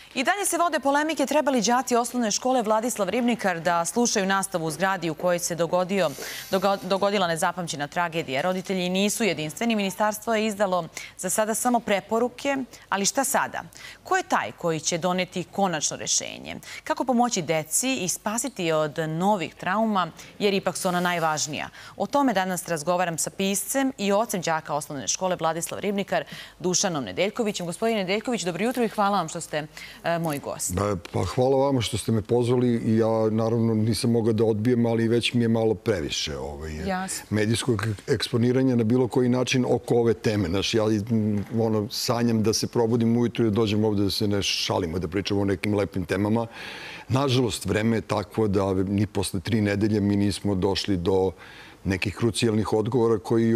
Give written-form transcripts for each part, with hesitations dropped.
I dalje se vode polemike treba li đaci osnovne škole Vladislav Ribnikar da slušaju nastavu u zgradi u kojoj se dogodila nezapamćena tragedija. Roditelji nisu jedinstveni. Ministarstvo je izdalo za sada samo preporuke, ali šta sada? Ko je taj koji će doneti konačno rešenje? Kako pomoći deci i spasiti od novih trauma, jer ipak su ona najvažnija? O tome danas razgovaram sa piscem i ocem đaka osnovne škole Vladislav Ribnikar, Dušanom Nedeljkovićem. Gospodine Nedeljković, dobro jutro i hvala vam što ste moj gost. Pa hvala vama što ste me pozvali i ja naravno nisam mogao da odbijem, ali već mi je malo previše medijskog eksponiranja na bilo koji način oko ove teme. Ja sanjam da se probudim ujutru i da dođem ovde da se ne šalimo, da pričamo o nekim lepim temama. Nažalost, vreme je takvo da ni posle 3 nedelje mi nismo došli do nekih krucijalnih odgovora koji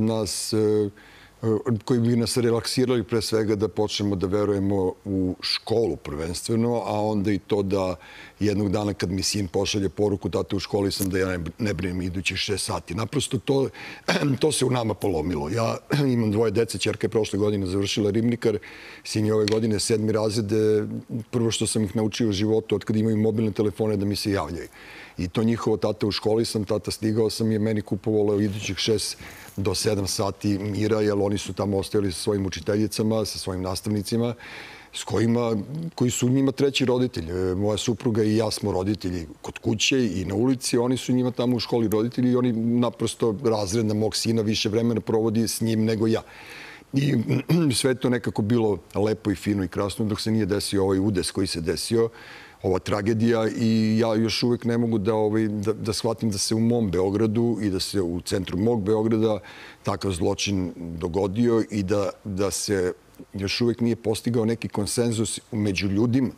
bi nas relaksirali pre svega da počnemo da verujemo u školu prvenstveno, a onda i to da jednog dana kad mi sin pošalje poruku tata u školi sam da ja ne brinem idućih 6 sati. Naprosto to se u nama polomilo. Ja imam 2 dece, ćerka je prošle godine završila Ribnikar, sin je ove godine 7. razred. Prvo što sam ih naučio u životu od kad imaju mobilne telefone da mi se javljaju. I to njihovo tata u školi sam, tata stigao sam je meni kupovalo idućih 6 do 7 sati mira, jer oni su tamo ostajali sa svojim učiteljicama, sa svojim nastavnicima, koji su njima treći roditelj. Moja supruga i ja smo roditelji kod kuće i na ulici, oni su njima tamo u školi roditelji i oni naprosto razredna mog sina više vremena provodi s njim nego ja. I sve to nekako bilo lepo i fino i krasno dok se nije desio ovaj udes koji se desio, ova tragedija, i ja još uvek ne mogu da shvatim da se u mom Beogradu i da se u centru mog Beograda takav zločin dogodio i da se još uvek nije postigao neki konsenzus među ljudima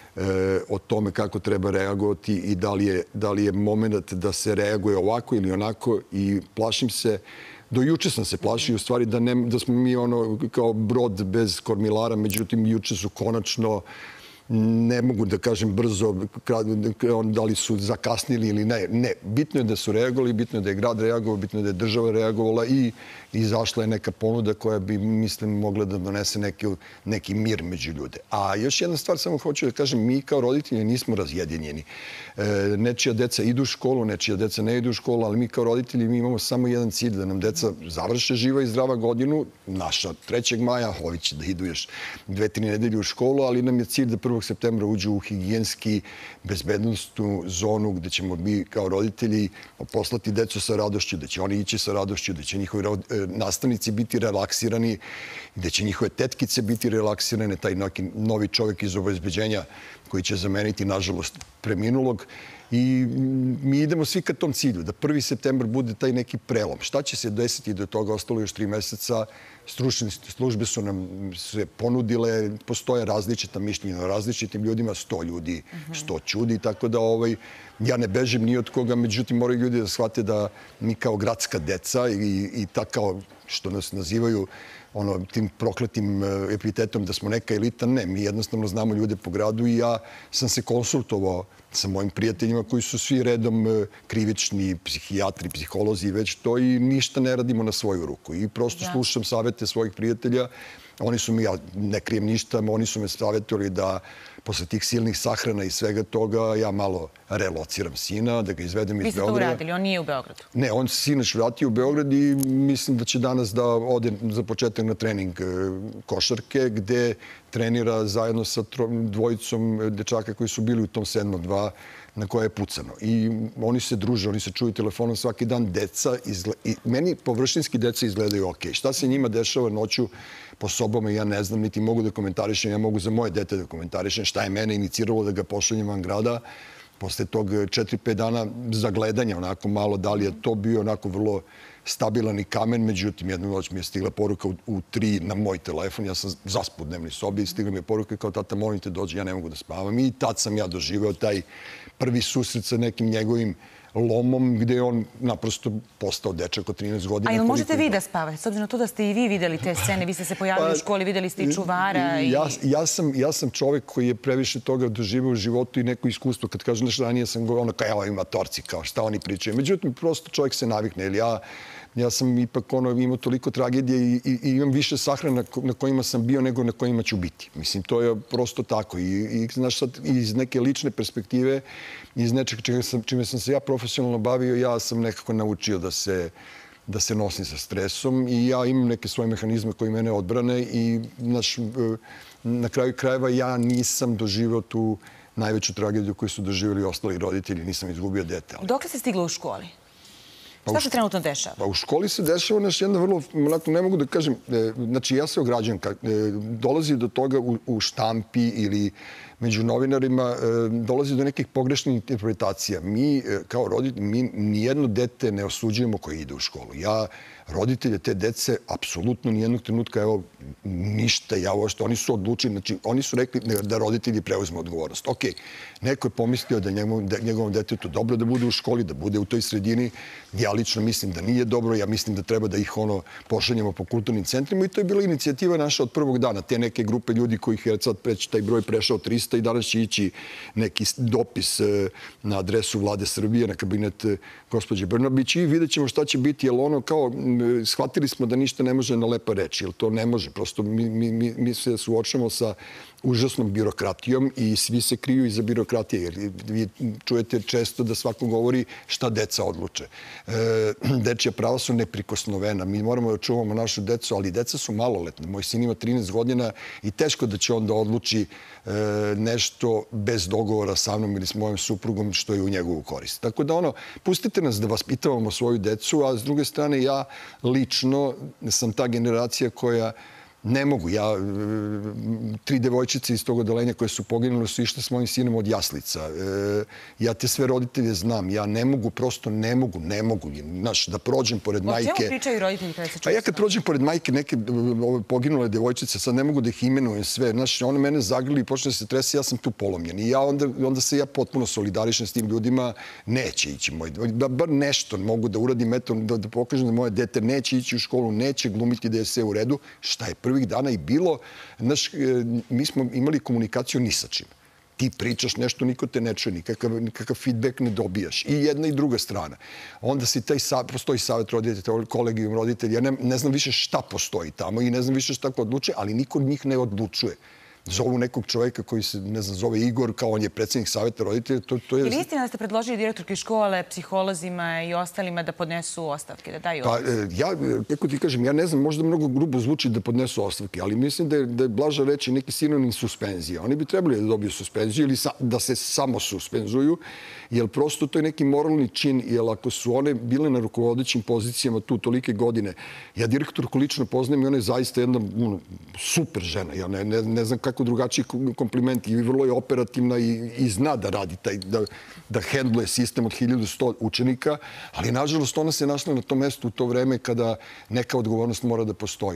o tome kako treba reagovati i da li je moment da se reaguje ovako ili onako. I plašim se, do juče sam se plašio u stvari da smo mi kao brod bez kormilara, međutim juče su konačno, ne mogu da kažem brzo da li su zakasnili ili ne. Ne, bitno je da su reagovali, bitno je da je grad reagovao, bitno je da je država reagovala i izašla je neka ponuda koja bi, mislim, mogla da donese neki mir među ljude. A još jedna stvar samo hoću da kažem, mi kao roditelji nismo razjedinjeni. Nečija deca idu u školu, nečija deca ne idu u školu, ali mi kao roditelji imamo samo jedan cilj, da nam deca završe živa i zdrava godinu, naša 3. maja, ovi će da idu još 2-3 nedelje u školu, ali nam je cilj da 1. septembra uđu u higijenski bezbednostnu zonu gde ćemo mi kao roditelji poslati decu sa radošću, da će oni ići sa radošću, da će njihovi nastavnici biti relaksirani, gde će njihove tetkice biti relaksirane, taj novi čovjek iz obezbeđenja koji će zameniti, nažalost, preminulog. I mi idemo svi ka tom cilju, da 1. septembar bude taj neki prelom. Šta će se desiti do toga? Ostalo još 3 meseca. Stručne službe su nam se ponudile, postoje različita mišljenja o različitim ljudima, 100 ljudi, 100 ćudi, tako da ja ne bežim ni od koga, međutim moraju ljudi da shvate da mi kao gradska deca i tako što nas nazivaju tim prokletim epitetom da smo neka elita, ne, mi jednostavno znamo ljude po gradu i ja sam se konsultovao sa mojim prijateljima koji su svi redom krivični, psihijatri, psiholozi i već to, i ništa ne radimo na svoju ruku. I prosto slušam savete svojih prijatelja. Oni su mi, ja ne krijem ništa, oni su me savjetovali da posle tih silnih sahrana i svega toga ja malo relociram sina, da ga izvedem iz Beograda. Vi ste to uradili, on nije u Beogradu? Ne, on se sinoć vratio u Beograd i mislim da će danas da ode za početak na trening košarke, gde trenira zajedno sa dvojicom dečaka koji su bili u tom 7-2 na koje je pucano. I oni se druže, oni se čuju telefonom svaki dan. Meni površinski deca izgledaju okej. Šta se njima dešava noću po sobama, ja ne znam, niti mogu da komentarišem. Ja mogu za moje dete da komentarišem šta je mene iniciralo da ga pošaljem van grada. Posle tog 4-5 dana zagledanja, onako malo, da li je to bio onako vrlo stabilan i kamen. Međutim, jednu noć mi je stigla poruka u 3 na moj telefon. Ja sam zaspao u dnevnoj sobi i stigla mi je poruka kao tata, molim te dođi, ja ne mogu da spavam. I tad sam ja doživeo taj prvi susret sa nekim njegovim lomom gde je on naprosto postao dečak od 13 godina. A ili možete vi da spavate? S obzirom na to da ste i vi videli te scene, vi ste se pojavili u školi, videli ste i čuvara. Ja sam čovek koji je previše toga doživeo u životu i neko iskustvo. Kad kažem nešto ranije sam govorio, evo ima torci, kao šta oni pričaju. Međutim, prosto čovjek se navikne. Ili ja ja sam ipak imao toliko tragedije i imam više sahrana na kojima sam bio nego na kojima ću biti. Mislim, to je prosto tako. I znaš sad, iz neke lične perspektive, iz nečeg čime sam se ja profesionalno bavio, ja sam nekako naučio da se nosim sa stresom i ja imam neke svoje mehanizme koji mene odbrane i na kraju krajeva ja nisam doživio tu najveću tragediju koju su doživjeli ostali roditelji, nisam izgubio dete. Dokle ste stigli u školi? Šta se trenutno dešava? Pa u školi se dešava jedna vrlo, ne mogu da kažem, znači ja se ograđujem, dolazi do toga u štampi ili među novinarima, dolazi do nekih pogrešnih interpretacija. Mi kao roditelji, mi nijedno dete ne osuđujemo koje ide u školu. Ja roditelje te dece apsolutno nijednog trenutka, evo, ništa, oni su odlučili, znači oni su rekli da roditelji preuzme odgovornost. Ok, neko je pomislio da njegovom detetu dobro da bude u školi, da bude u toj sredini. Ja lično mislim da nije dobro, ja mislim da treba da ih pošaljemo po kulturnim centrima i to je bila inicijativa naša od prvog dana. Te neke grupe ljudi kojih je sad taj broj prešao 300 i danas će ići neki dopis na adresu Vlade Srbije, na kabinet gospođe Brnabić i vidjet ćemo šta će biti, jer shvatili smo da ništa ne može na lepa reći, jer to ne može. Prosto mi se suočamo sa užasnom birokratijom i svi se kriju iza birokratije, jer vi čujete često da svako govori šta deca odluče. Dečja prava su neprikosnovena. Mi moramo da čuvamo našu decu, ali deca su maloletne. Moj sin ima 13 godina i teško da će on da odluči nešto bez dogovora sa mnom ili s mojom suprugom što je u njegovu korist. Tako da pustite nas da vaspitavamo svoju decu, a s druge strane ja lično sam ta generacija koja ne mogu. Tri devojčice iz tog odeljenja koje su poginule su išle s mojim sinom od jaslica. Ja te sve roditelje znam. Ja ne mogu, prosto ne mogu. Znaš, da prođem pored majke... O čemu pričaju roditelji kada se čuju? Ja kad prođem pored majke neke poginule devojčice, sad ne mogu da ih imenujem sve. Znaš, one mene zagrli i počne da se trese, ja sam tu polomljen. I onda se ja potpuno solidarišem s tim ljudima. Neće ići moj... Bar nešto mogu da uradim, da pokažem da moje dete neće ići u školu, neće glumiti da je sve u redu. Šta je prvih dana i bilo, znaš, mi smo imali komunikaciju ni sa čim. Ti pričaš nešto, niko te ne čuje, nikakav feedback ne dobijaš. I jedna i druga strana. Onda postoji savjet roditelja, kolegijum roditelja. Ja ne znam više šta postoji tamo i ne znam više šta ko odlučuje, ali niko od njih ne odlučuje. Zovu nekog čoveka koji se, ne znam, zove Igor, kao on je predsjednik savjeta roditelja. Ili istina da ste predložili direktorki škole, psiholozima i ostalima da podnesu ostavke, da daju ostavke? Ja, kako ti kažem, ja ne znam, možda mnogo grubo zvuči da podnesu ostavke, ali mislim da je blaža reći neki sinonim suspenzije. Oni bi trebali da dobiju suspenziju ili da se samo suspenzuju, jer prosto to je neki moralni čin, jer ako su one bile na rukovodećim pozicijama tu tolike godine, ja direktorku lično poznajem i ona je zaista jedna super žena. Ja ne znam kako drugačiji kompliment i vrlo je operativna i zna da radi da hendluje sistem od 1100 učenika, ali nažalost ona se našla na tom mestu u to vreme kada neka odgovornost mora da postoji.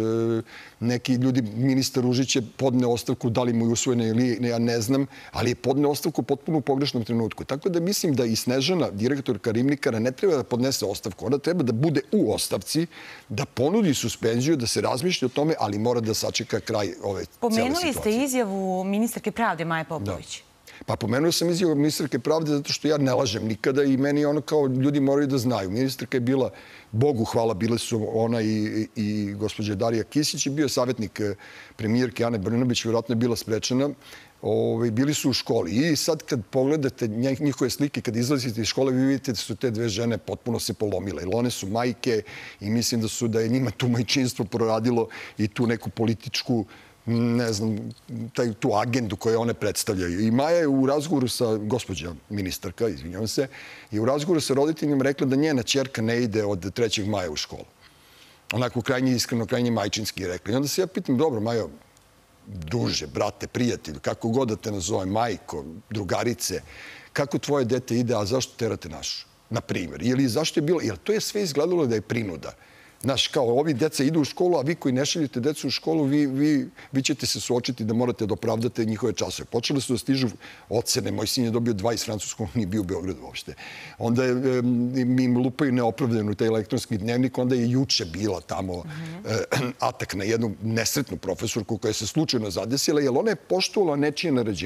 Neki ljudi, ministar Ružić je podneo ostavku, da li mu je usvojena ili ja ne znam, ali je podneo ostavku potpuno u pogrešnom trenutku. Tako da mislim da i Snežana, direktorka Ribnikara, ne treba da podnese ostavku. Ona treba da bude u ostavci, da ponudi suspenziju, da se razmišlja o tome, ali mora da sačeka kraj ove cele situacije. Pomenuli ste izjavu ministarke pravde Maje Popović. Pa pomenuo sam izjavu ministarke pravde zato što ja ne lažem nikada i meni kao ljudi moraju da znaju. Ministarka je bila, Bogu hvala, bile su ona i gospođa Darija Kisić i bio savjetnik premijerke Ane Brnabić, vjerojatno je bila sprečena. Bili su u školi i sad kad pogledate njihove slike, kad izlazite iz škole, vi vidite da su te dve žene potpuno se polomile. Jer one su majke i mislim da je njima tu majčinstvo proradilo i tu neku političku, ne znam, tu agendu koju one predstavljaju. I Maja je u razgovoru sa, gospođa ministarka, izvinjavam se, je u razgovoru sa roditeljima rekla da njena ćerka ne ide od 3. maja u školu. Onako krajnje iskreno, krajnje majčinski je rekla. I onda se ja pitam, dobro, Majo, druže, brate, prijatelju, kako god da te nazove, majko, drugarice, kako tvoje dete ide, a zašto terate našu? Na primjer. Ili zašto je bilo, jer to je sve izgledalo da je prinuda. Znaš, kao ovi deca idu u školu, a vi koji ne šaljete decu u školu, vi ćete se suočiti da morate da opravdate njihove časove. Počeli su da stižu ocene. Moj sin je dobio 2 iz francuskog, nije bio u Beogradu uopšte. Onda im lupaju neopravdano taj elektronski dnevnik. Onda je juče bila tamo atak na jednu nesretnu profesorku koja se slučajno zadesila, jer ona je poštovala nečije naređenje.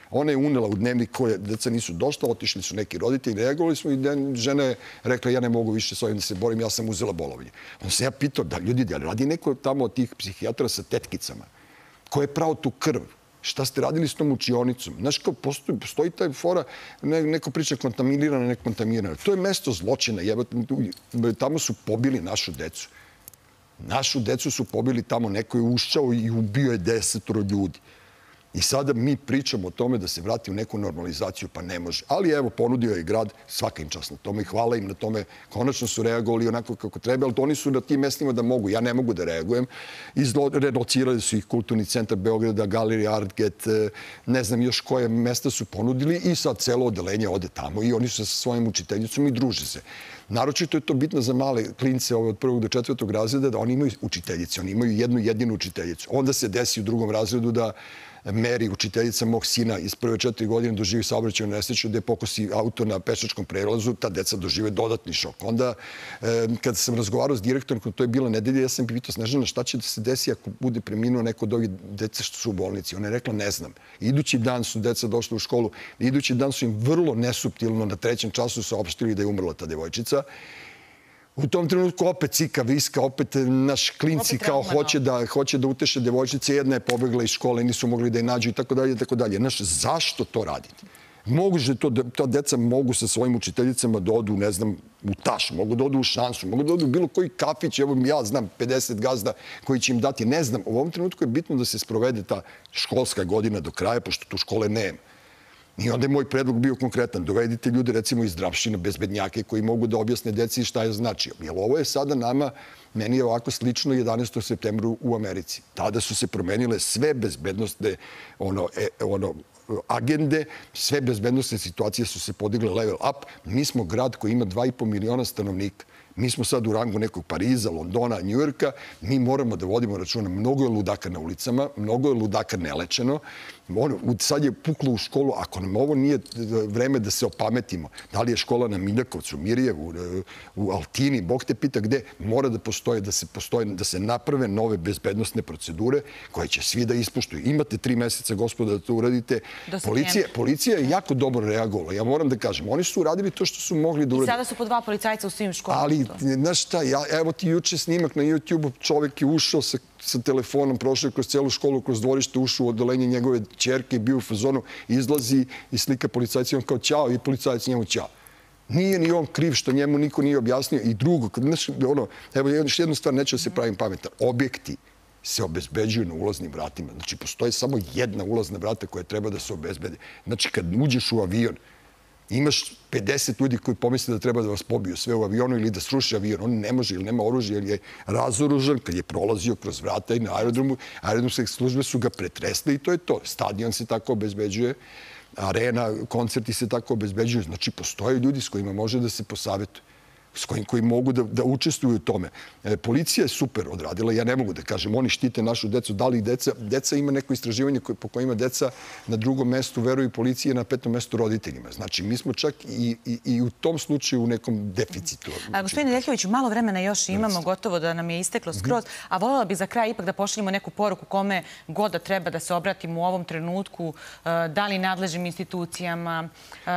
Ona je unela u dnevnik koje deca nisu došla, otišli su neki roditelji, reagovali smo i žena je rekla ja ne mogu više s ovim da se borim, ja sam uzela bolovanje. Onda sam ja pitao da ljudi, da radi neko tamo od tih psihijatara sa tetkicama? Ko je prao tu krv? Šta ste radili s tom učionicom? Znaš, kao postoji taj fora, neko priča kontaminirana, nekontaminirana. To je mesto zločina. Tamo su pobili našu decu. Našu decu su pobili tamo. Neko je ušao i ubio je 10 ljudi. I sada mi pričamo o tome da se vrati u neku normalizaciju, pa ne može. Ali evo, ponudio je grad, svaka im čast na tome i hvala im na tome. Konačno su reagovali onako kako treba, ali oni su na tim mestima da mogu. Ja ne mogu da reagujem. Relocirali su ih Kulturni centar Beograda, Galerija Artget, ne znam još koje mesta su ponudili i sad celo odelenje ode tamo i oni su sa svojim učiteljicom i druže se. Naročito je to bitno za male klince od 1. do 4. razreda da oni imaju učiteljice, oni imaju jednu jedinu učiteljicu. Onda se desi u 2. razredu da Meri, učiteljica mog sina iz prve 4 godine doživi saobraćajnu nesreću gde pokosi auto na pešačkom prelazu, ta deca dožive dodatni šok. Onda, kada sam razgovarao s direktorom, to je bila nedelja, ja sam pitao Snežana šta će da se desi ako bude preminuo neko od ovih deca što su u bolnici. Ona je rekla ne znam. Idući dan su deca došla u školu, idući dan su im vrlo nesuptilno na 3. času saopštili da je umrla ta devojčica. U tom trenutku opet cika, viska, opet naš klinci kao hoće da uteše devojčice, jedna je pobegla iz škole, nisu mogli da je nađu i tako dalje, i tako dalje. Znaš, zašto to radite? Ta deca mogu sa svojim učiteljicama da odu, ne znam, u Taš, mogu da odu u Šansu, mogu da odu u bilo koji kafić, evo ja znam 50 gazda koji će im dati, ne znam. U ovom trenutku je bitno da se sprovede ta školska godina do kraja, pošto tu škole nema. I onda je moj predlog bio konkretan. Dovedite ljude, recimo, iz zdravština, bezbednjake, koji mogu da objasne deci šta je značio. Jer ovo je sada nama, meni je ovako slično 11. septembru u Americi. Tada su se promenile sve bezbednostne agende, sve bezbednostne situacije su se podigle level up. Mi smo grad koji ima 2,5 miliona stanovnika. Mi smo sad u rangu nekog Pariza, Londona, Njujorka. Mi moramo da vodimo računa. Mnogo je ludaka na ulicama, mnogo je ludaka nelečeno. Sad je puklo u školu. Ako nam ovo nije vreme da se opametimo, da li je škola na Miljakovcu, Mirjevu, u Altini, Bog te pita gde, mora da postoje, da se naprave nove bezbednostne procedure koje će svi da ispuštuju. Imate 3 meseca, gospoda, da to uradite. Policija je jako dobro reagovala. Ja moram da kažem, oni su uradili to što su mogli da urade. I sada su po 2 policajca u svim školama. Znaš šta, evo ti juče snimak na YouTube-u, čovek je ušao sa telefonom, prošao kroz celu školu, kroz dvorište, ušao u odelenje njegove ćerke i bio u fazonu, izlazi i slika policajca i on kao ćao i policajac njemu ćao. Nije ni on kriv što njemu niko nije objasnio. I drugo, evo još jednu stvar, neću da se pravim pametan. Objekti se obezbeđuju na ulaznim vratima. Znači, postoje samo jedna ulazna vrata koja treba da se obezbede. Znači, kad uđeš u avion, imaš 50 ljudi koji pomisle da treba da vas pobiju sve u avionu ili da sruši avion. On ne može ili nema oružje ili je razoružan kad je prolazio kroz vrata i na aerodromu. Aerodromske službe su ga pretresle i to je to. Stadion se tako obezbeđuje, arena, koncerti se tako obezbeđuju. Znači, postoje ljudi s kojima može da se posavetuje, s koji mogu da učestvuju u tome. Policija je super odradila, ja ne mogu da kažem, oni štite našu decu, da li deca ima neko istraživanje po kojima deca na 2. mestu veruju policije, na 5. mestu roditeljima. Znači, mi smo čak i u tom slučaju u nekom deficitu. Gospodine Nedeljkoviću, malo vremena još imamo, gotovo da nam je isteklo skroz, a voljela bih za kraj ipak da pošaljemo neku poruku kome god da treba da se obratimo u ovom trenutku, da li nadležnim institucijama.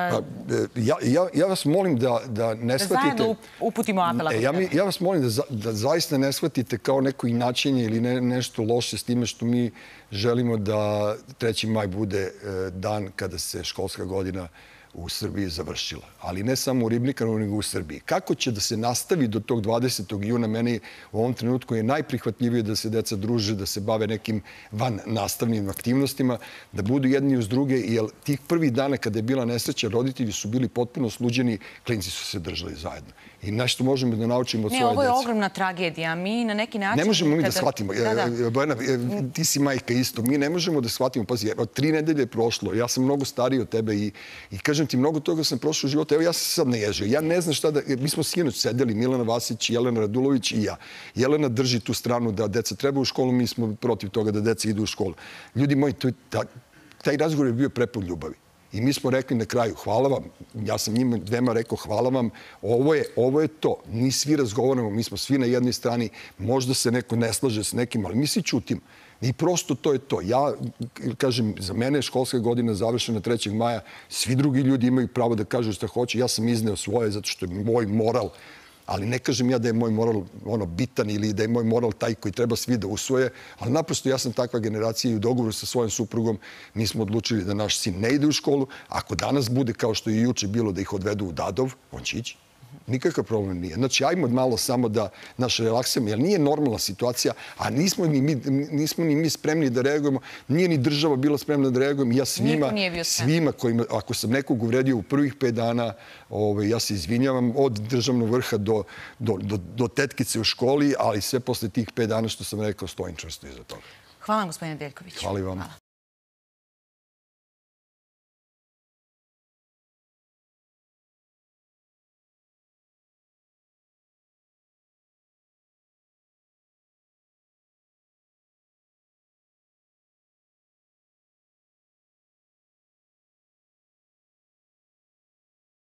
Ja vas molim da ne shvatite... uputimo apel. Ja vas molim da zaista ne shvatite kao neko inačenje ili nešto loše s time što mi želimo da 3. maj bude dan kada se školska godina u Srbiji završila. Ali ne samo u Ribnikaru, nego u Srbiji. Kako će da se nastavi do tog 20. juna? Meni u ovom trenutku je najprihvatljivije da se deca druže, da se bave nekim van nastavnim aktivnostima, da budu jedni uz druge, jer tih prvih dana kada je bila nesreća, roditelji su bili potpuno sluđeni, klinci su se držali zajedno. I nešto možemo da naučimo od svoje dece. Ne, ovo je ogromna tragedija. Mi na neki način... Ne možemo mi da shvatimo. Bojana, ti si majka isto. Mi ne možemo da shvatimo. Pazi, 3 nedelje je prošlo. Ja sam mnogo stariji od tebe i kažem ti, mnogo toga sam prošao u životu. Evo, ja sam sad naježio. Ja ne znam šta da... Mi smo sinoć sedeli, Milana Vasić, Jelena Radulović i ja. Jelena drži tu stranu da deca treba u školu, mi smo protiv toga da deca idu u školu. Ljudi moji, taj razgovor je bio prepun ljubavi. I mi smo rekli na kraju, hvala vam, ja sam njima dvema rekao, hvala vam, ovo je to. Mi svi razgovaramo, mi smo svi na jednoj strani, možda se neko ne slaže s nekim, ali mi svi ćutimo. I prosto to je to. Ja, kažem, za mene je školska godina završena 3. maja. Svi drugi ljudi imaju pravo da kažu šta hoće. Ja sam izneo svoje zato što je moj moral. Ali ne kažem ja da je moj moral bitan ili da je moj moral taj koji treba svi da usvoje. Ali naprosto ja sam takva generacija i u dogovoru sa svojim suprugom mi smo odlučili da naš sin ne ide u školu. Ako danas bude kao što je juče bilo da ih odvedu u Dadov, on će ići. Nikakav problem nije. Znači, ajmo malo samo da naš relaksujemo, jer nije normalna situacija, a nismo ni mi spremni da reagujemo, nije ni država bila spremna da reagujemo. Ja svima kojima, ako sam nekog uvredio u prvih 5 dana, ja se izvinjavam od državnog vrha do tetkice u školi, ali sve posle tih 5 dana što sam rekao, stojim čvrsto iza toga. Hvala vam, gospodine Deljković. Hvala i vam.